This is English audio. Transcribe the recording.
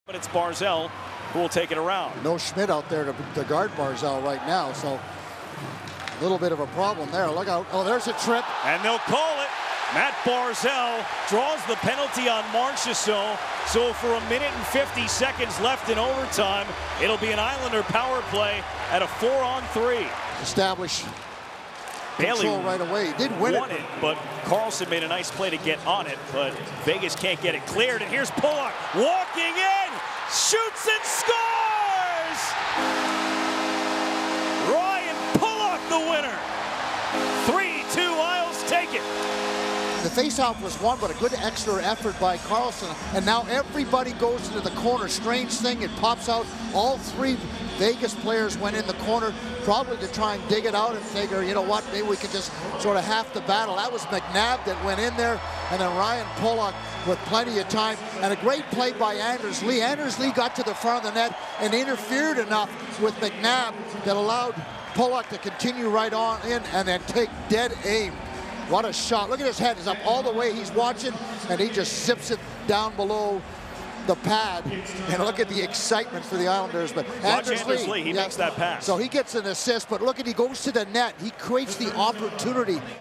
But it's Barzal who will take it around. No Schmidt out there to guard Barzal right now, so a little bit of a problem there. Look out. Oh, there's a trip. And they'll call it. Matt Barzal draws the penalty on Marchessault. So for 1 minute and 50 seconds left in overtime, it'll be an Islander power play at a 4-on-3. Establish Bailey control right away. He did win it, but Carlson made a nice play to get on it, but Vegas can't get it cleared. And here's Pulock walking in, shoots and scores! Ryan Pulock, the winner. 3-2 Isles take it. The faceoff was won, but a good extra effort by Carlson. And now everybody goes into the corner. Strange thing, it pops out. All three Vegas players went in the corner, probably to try and dig it out and figure, you know what, maybe we can just sort of half the battle. That was McNabb that went in there, and then Ryan Pulock with plenty of time. And a great play by Anders Lee. Anders Lee got to the front of the net and interfered enough with McNabb that allowed Pulock to continue right on in and then take dead aim. What a shot. Look at his head. It's up all the way. He's watching, and he just zips it down below the pad. And look at the excitement for the Islanders. But Anders Lee, he makes that pass. So he gets an assist, but look at, he goes to the net. He creates the opportunity.